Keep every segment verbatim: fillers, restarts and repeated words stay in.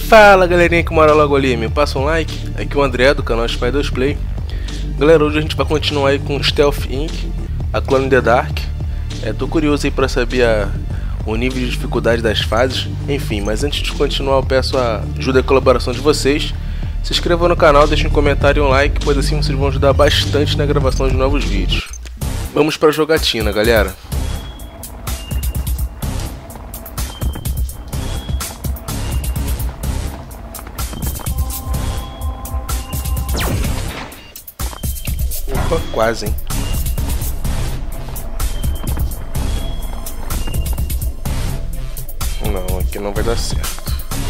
Fala galerinha que mora logo ali, me passa um like. Aqui é o André do canal Spy dois Play. Galera, hoje a gente vai continuar aí com Stealth Incorporated, a Clone in the Dark. é, Tô curioso aí pra saber a, o nível de dificuldade das fases. Enfim, mas antes de continuar eu peço a ajuda e a colaboração de vocês. Se inscrevam no canal, deixem um comentário e um like, pois assim vocês vão ajudar bastante na gravação de novos vídeos. Vamos pra jogatina, galera. Opa, quase, hein? Não, aqui não vai dar certo.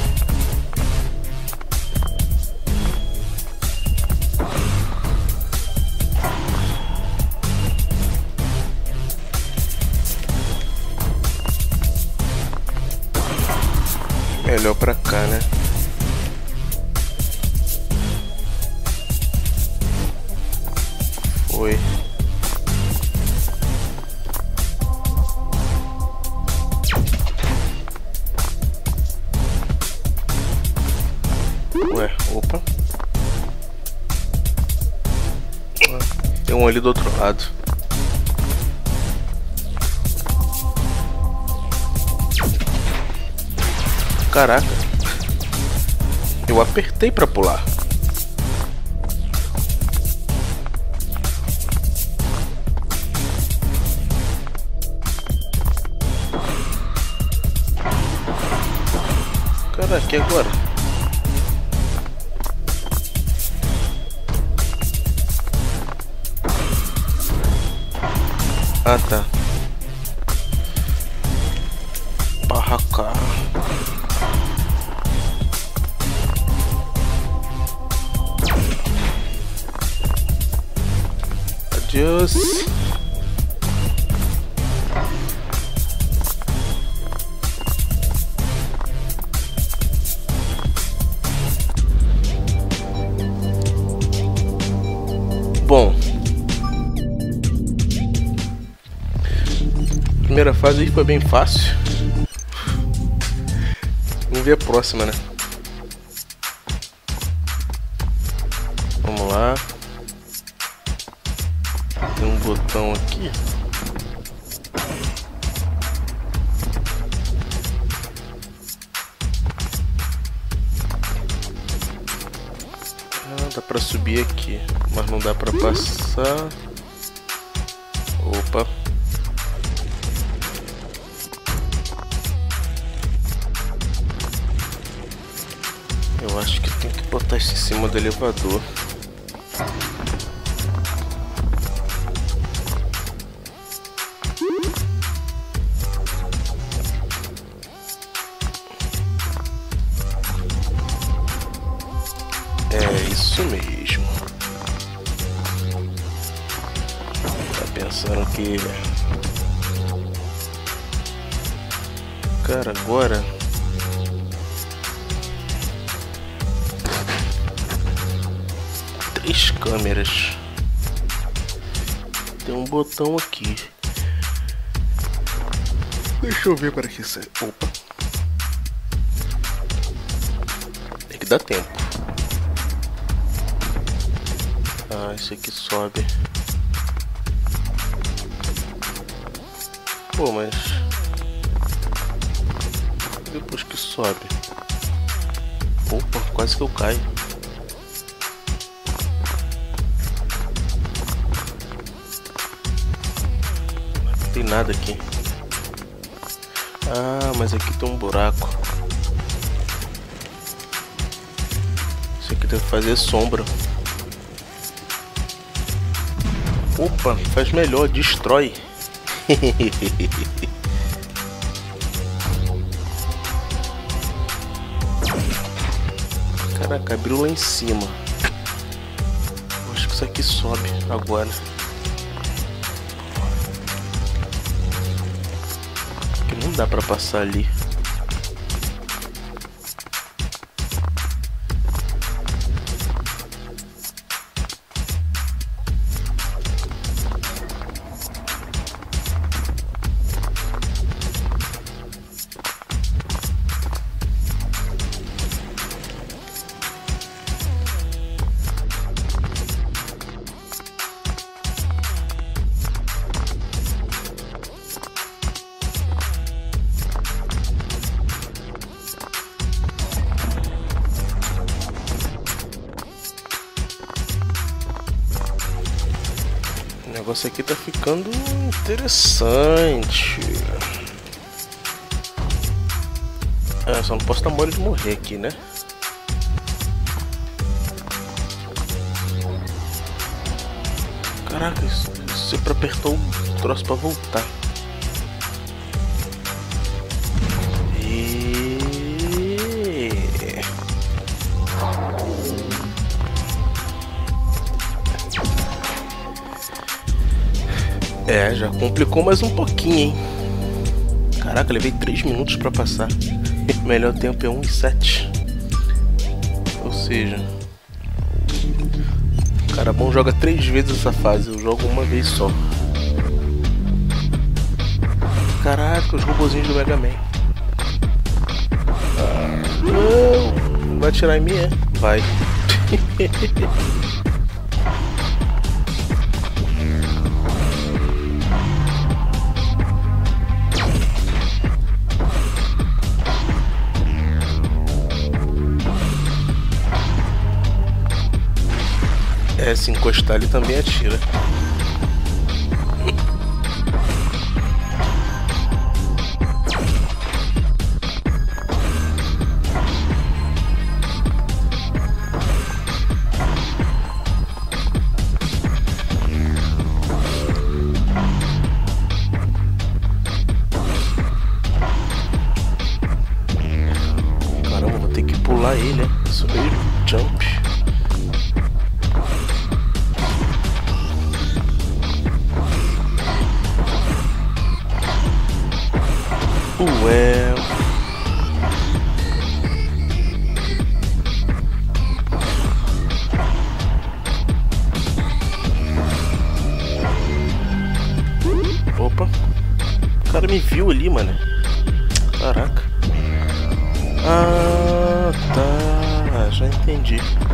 Melhor pra cá, né? Foi. Ué, opa. Tem um ali do outro lado. Caraca. Eu apertei pra pular. Caraca, e agora? Ah, tá. Barraca. Adiós. Bom, primeira fase aí foi bem fácil. Vamos ver a próxima, né? Vamos lá. Tem um botão aqui. Ah, dá pra subir aqui, mas não dá pra passar. Opa. Eu acho que tem que botar isso em cima do elevador. É isso mesmo. Tá pensando que... Cara, agora... Três câmeras. Tem um botão aqui. Deixa eu ver para que sai. Opa. Tem que dar tempo. Ah, esse aqui sobe. Pô, mas... depois que sobe... Opa, quase que eu caio. Não tem nada aqui. Ah, mas aqui tem um buraco. Isso aqui deve fazer sombra. Opa, faz melhor, destrói. Caraca, abriu lá em cima. Acho que isso aqui sobe agora. Porque não dá pra passar ali. negócio aqui tá ficando interessante. É, só não posso dar mole de morrer aqui, né? Caraca, isso, isso é pra apertar o troço pra voltar. E... É, já complicou mais um pouquinho, hein? Caraca, levei três minutos pra passar. O melhor tempo é um e sete. Ou seja, o cara bom joga três vezes essa fase, eu jogo uma vez só. Caraca, os robozinhos do Mega Man. Ah, não, vai atirar em mim, é? Vai. É, se encostar ele também atira. Caramba, vou ter que pular ele, né? Subir jump. Ué. Opa. O cara me viu ali, mano. Caraca. Ah, tá. Já entendi.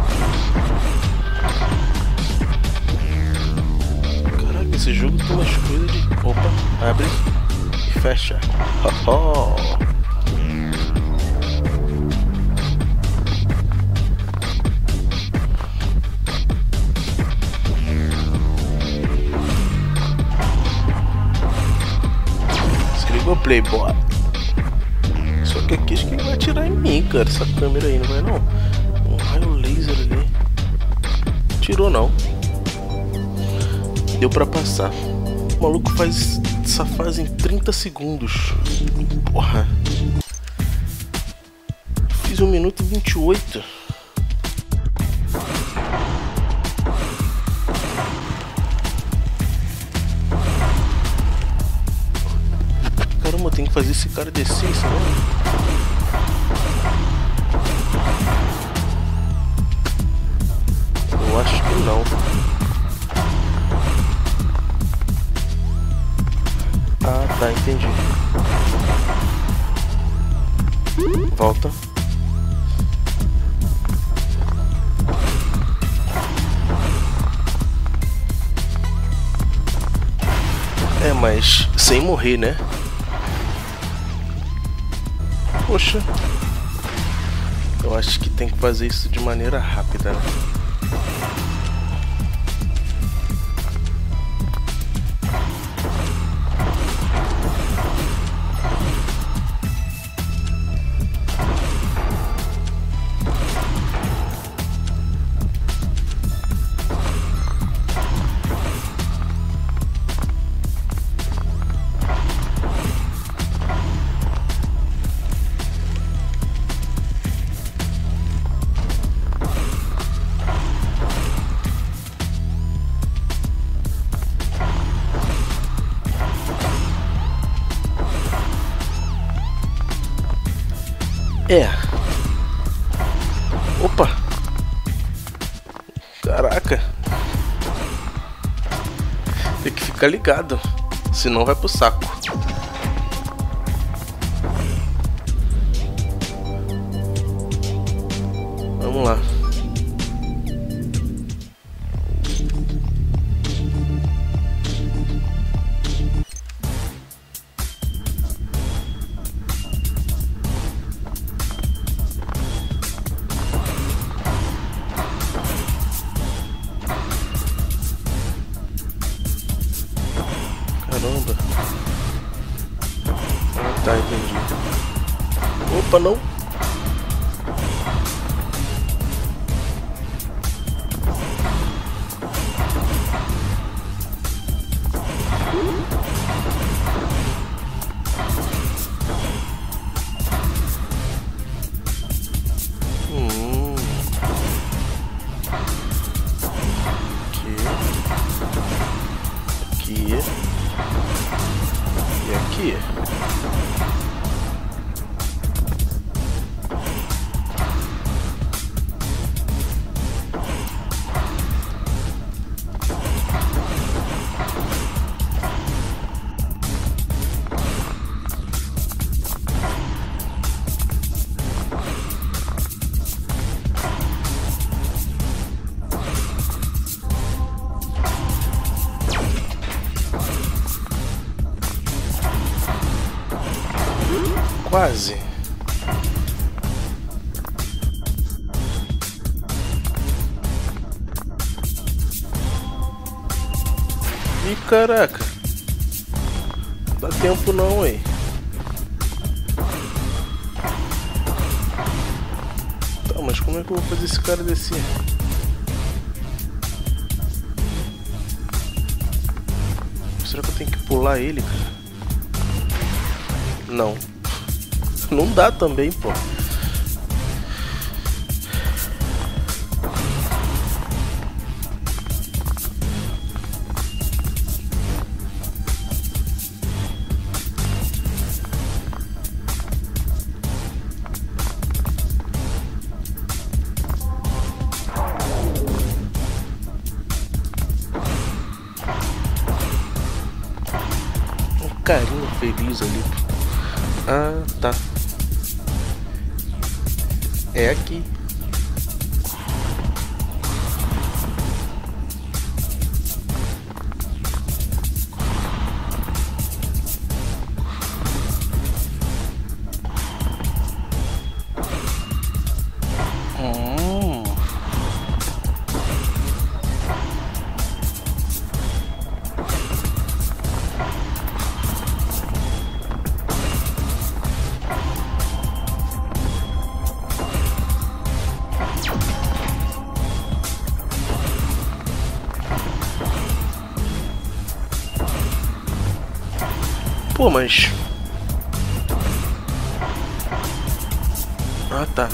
Caraca, esse jogo tem umas coisas de... Opa, abre. Fecha. Oh, oh. Se ligou, Playboy? Só que aqui acho que ele vai atirar em mim, cara. Essa câmera aí, não vai não? Um raio laser ali. Tirou não. Deu pra passar. O maluco faz essa fase em trinta segundos. Porra. Fiz um minuto e vinte e oito. Caramba, tem que fazer esse cara descer, isso não? Eu acho que não. Ah, tá, entendi. Volta. É, mas sem morrer, né? Poxa. Eu acho que tem que fazer isso de maneira rápida, né? É. Opa. Caraca. Tem que ficar ligado, senão vai pro saco. Vamos lá. Caramba. Ah, tá, entendi. Opa, não. Hum. Aqui. Aqui. E aqui. Quase. Ih, caraca. Não dá tempo não, hein? Tá, mas como é que eu vou fazer esse cara descer? Será que eu tenho que pular ele, cara? Não. Não dá também, pô. Um carinho feliz ali. Ah, tá. É aqui. Hum. Pô, mas... Ah, tá.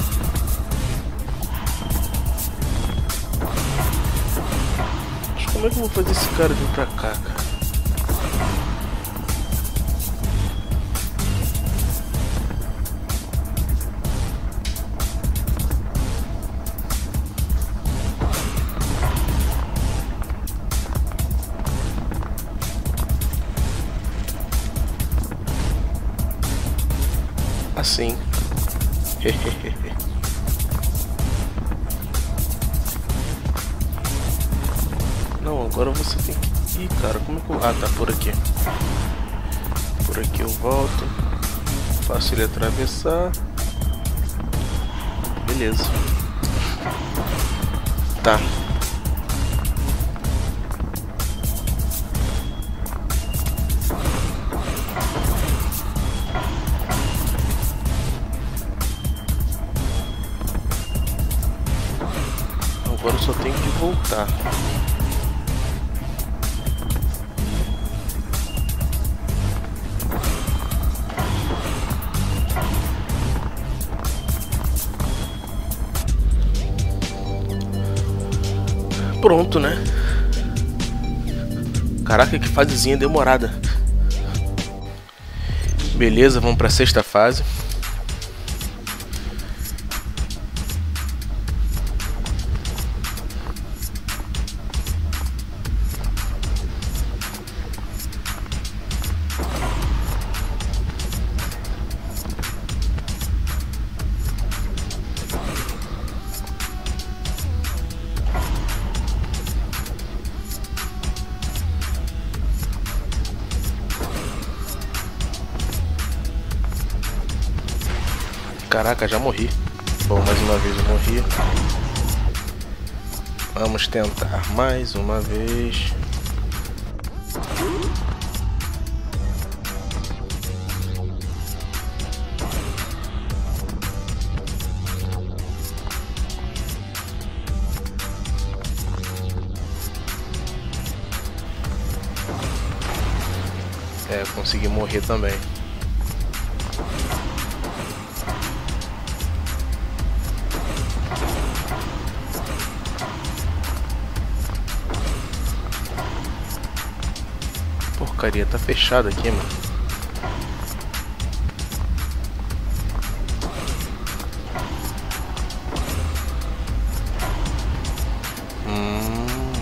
Mas como é que eu vou fazer esse cara vir pra cá, cara? Assim. Não, agora você tem que... Ih, cara, como é que eu... Ah, tá, por aqui. Por aqui eu volto. Faço ele atravessar. Beleza. Tá. Agora eu só tenho que voltar. Pronto, né? Caraca, que fasezinha demorada. Beleza, vamos pra sexta fase. Caraca, já morri. Bom, mais uma vez eu morri. Vamos tentar mais uma vez. É, consegui morrer também. Porcaria, tá fechado aqui, mano. Hum.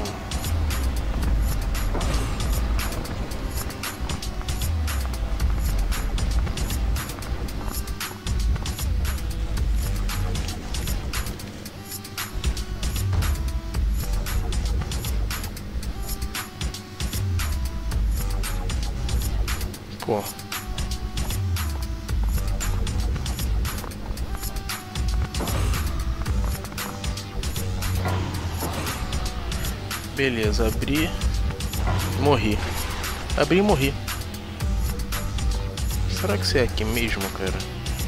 Pô. Beleza, abri. Morri. Abri e morri. Será que isso é aqui mesmo, cara?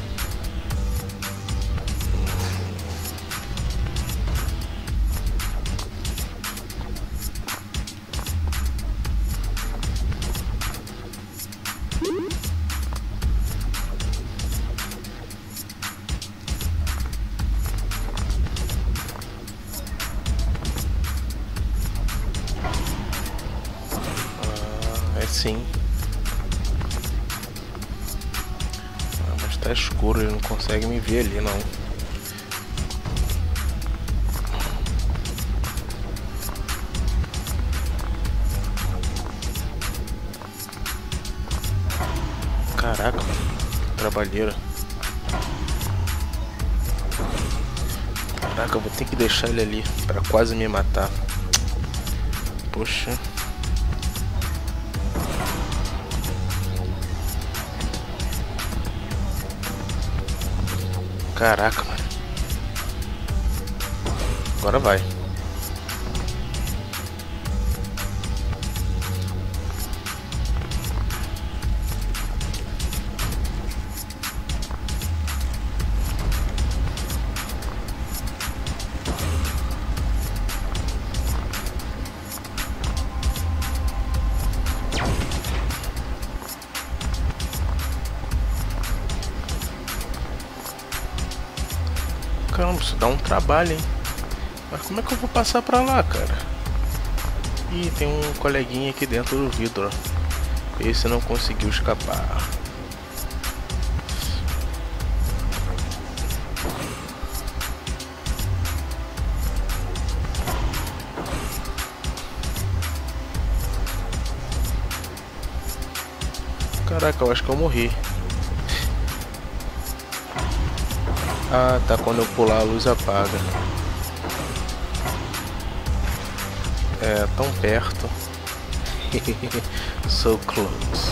Sim. Ah, mas tá escuro, ele não consegue me ver ali, não. Caraca, mano. Trabalheira. Caraca, eu vou ter que deixar ele ali pra quase me matar. Poxa. Caraca, mano. Agora vai. Caramba, isso dá um trabalho, hein? Mas como é que eu vou passar pra lá, cara? Ih, tem um coleguinha aqui dentro do vidro, ó. Esse não conseguiu escapar. Caraca, eu acho que eu morri. Ah, tá, quando eu pular a luz apaga. É, tão perto. So close.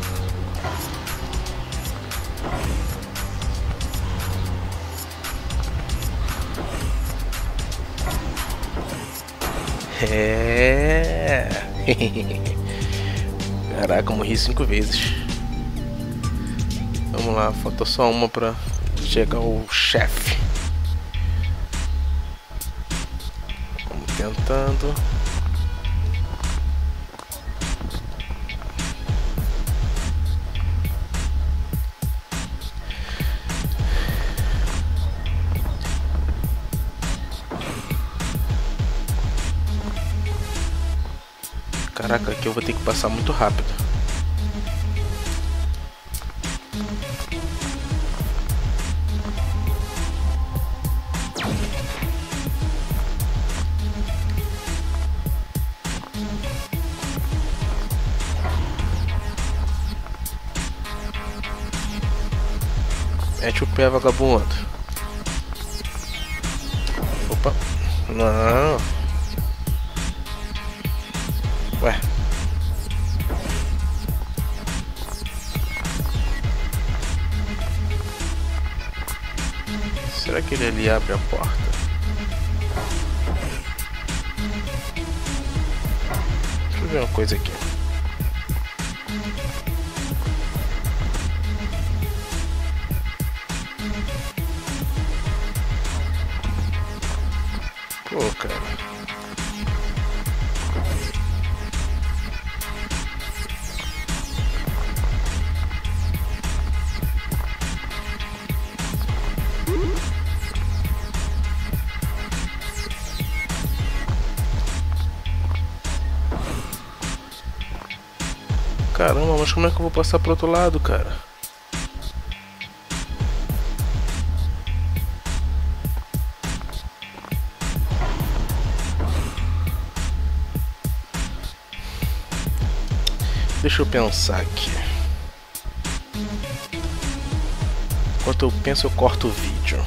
É. Caraca, eu morri cinco vezes. Vamos lá, falta só uma pra chegar o chefe. Vamos tentando. Caraca, aqui eu vou ter que passar muito rápido. Mete o pé, vagabundo. Opa. Não. Ué. Será que ele ali abre a porta? Deixa eu ver uma coisa aqui. Pô, cara. Caramba, mas como é que eu vou passar pro outro lado, cara? Deixa eu pensar aqui. Enquanto eu penso, eu corto o vídeo.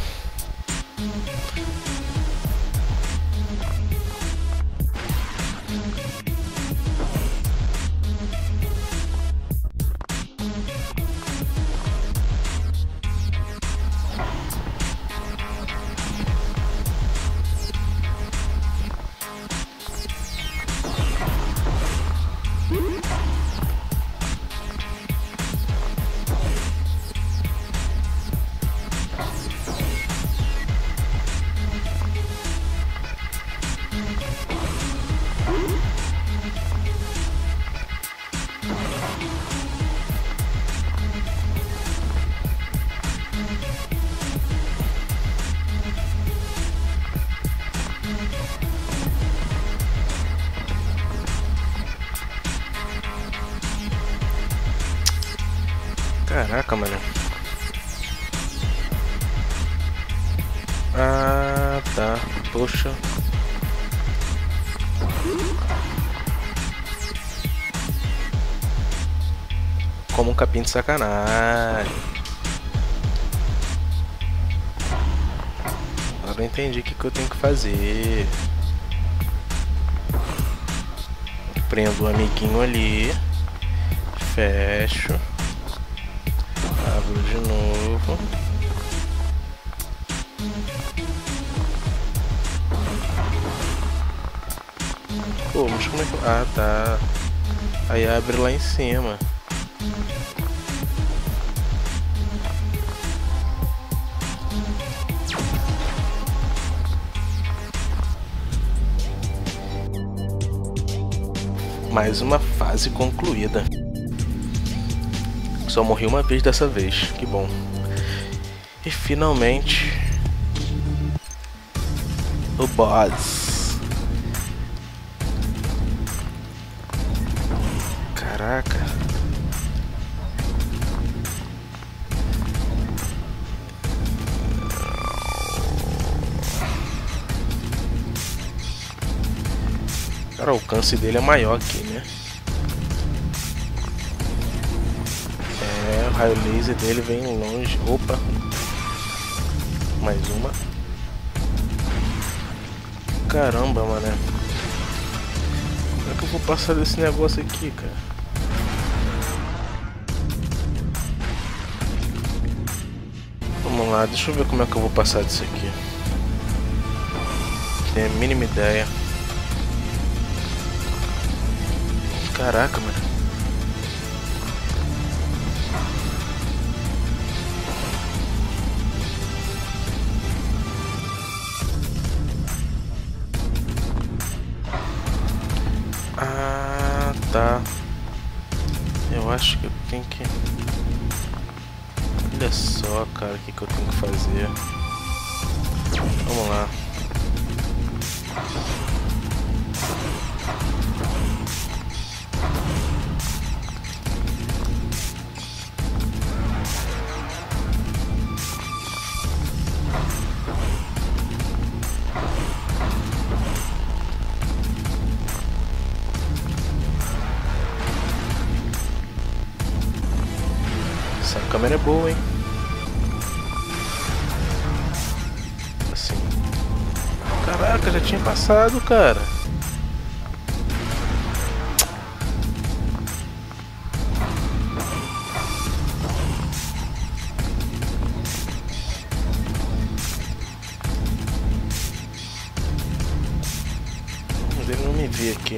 Caraca, mano. Ah, tá. Poxa. Como um capim de sacanagem. Agora eu entendi o que, que eu tenho que fazer. Prendo o amiguinho ali. Fecho. Abro de novo. Pô, mas como é que... Ah, tá. Aí abre lá em cima. Mais uma fase concluída. Só morri uma vez dessa vez, que bom. E finalmente o boss. Caraca. Cara, o alcance dele é maior aqui, né? É, o raio laser dele vem longe. Opa! Mais uma. Caramba, mané. Como é que eu vou passar desse negócio aqui, cara? Vamos lá, deixa eu ver como é que eu vou passar disso aqui. Não tenho a mínima ideia. Caraca, mano. Ah, tá. Eu acho que eu tenho que... Olha só, cara, o que, que eu tenho que fazer. Vamos lá. Essa câmera é boa, hein? Assim. Caraca, já tinha passado, cara. Ele não me vê aqui.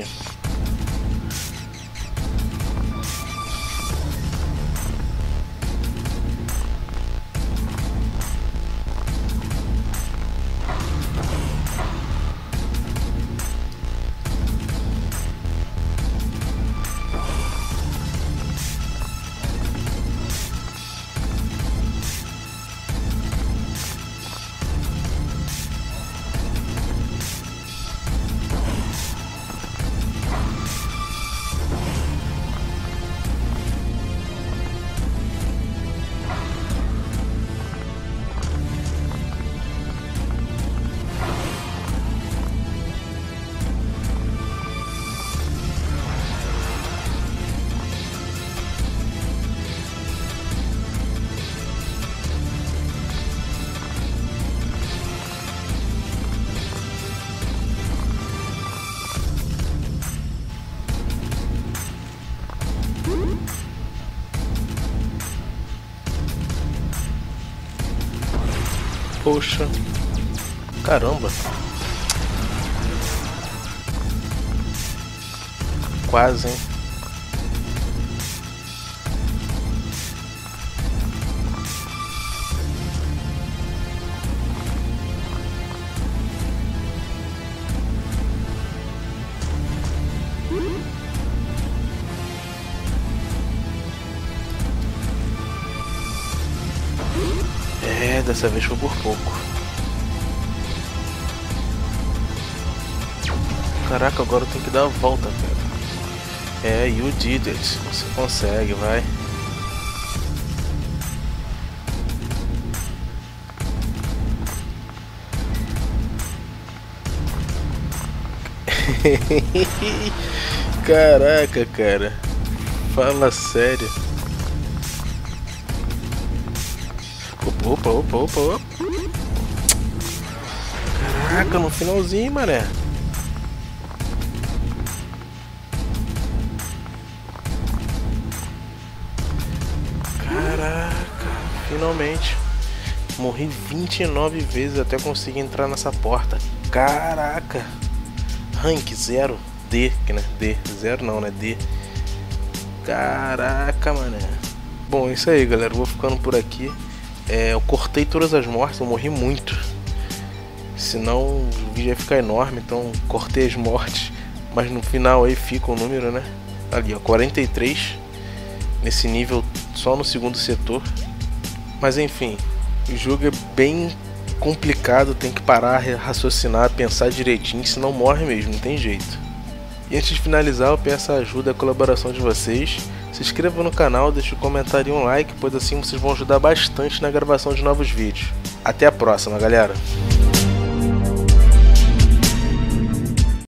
Poxa. Caramba. Quase, hein? É, dessa vez foi por pouco. Caraca, agora eu tenho que dar a volta, cara. É, you did it. Você consegue, vai. Caraca, cara. Fala sério. Opa, opa, opa, opa. Caraca, no finalzinho, mané. Caraca, finalmente. Morri vinte e nove vezes até conseguir entrar nessa porta. Caraca. Rank zero. D, que né? D. Zero não, né? D. Caraca, mané. Bom, é isso aí, galera. Eu vou ficando por aqui. É, eu cortei todas as mortes, eu morri muito. Senão o vídeo ia ficar enorme, então cortei as mortes. Mas no final aí fica o número, né? Ali, ó, quarenta e três. Nesse nível, só no segundo setor. Mas enfim, o jogo é bem complicado, tem que parar, raciocinar, pensar direitinho, senão morre mesmo, não tem jeito. E antes de finalizar, eu peço a ajuda e a colaboração de vocês. Se inscreva no canal, deixe um comentário e um like, pois assim vocês vão ajudar bastante na gravação de novos vídeos. Até a próxima, galera!